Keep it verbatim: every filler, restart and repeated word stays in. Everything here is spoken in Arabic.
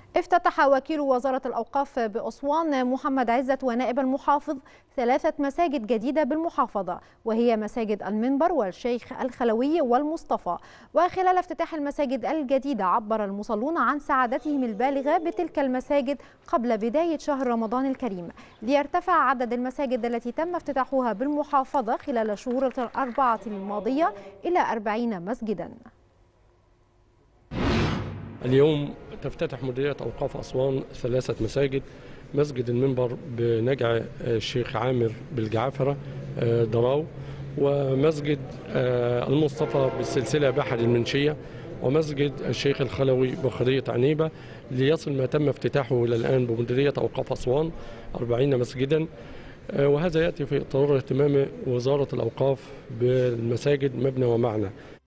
افتتح وكيل وزارة الأوقاف بأسوان محمد عزت ونائب المحافظ ثلاثة مساجد جديدة بالمحافظة، وهي مساجد المنبر والشيخ الخلوي والمصطفى. وخلال افتتاح المساجد الجديدة عبر المصلون عن سعادتهم البالغة بتلك المساجد قبل بداية شهر رمضان الكريم، ليرتفع عدد المساجد التي تم افتتاحها بالمحافظة خلال الشهور الأربعة الماضية إلى أربعين مسجدا. اليوم تفتتح مديرية أوقاف أسوان ثلاثة مساجد: مسجد المنبر بنجع الشيخ عامر بالجعفرة دراو، ومسجد المصطفى بالسلسلة بحر المنشية، ومسجد الشيخ الخلوي بخرية عنيبة، ليصل ما تم افتتاحه إلى الآن بمديرية أوقاف أسوان أربعين مسجدا. وهذا يأتي في إطار اهتمام وزارة الأوقاف بالمساجد مبنى ومعنى.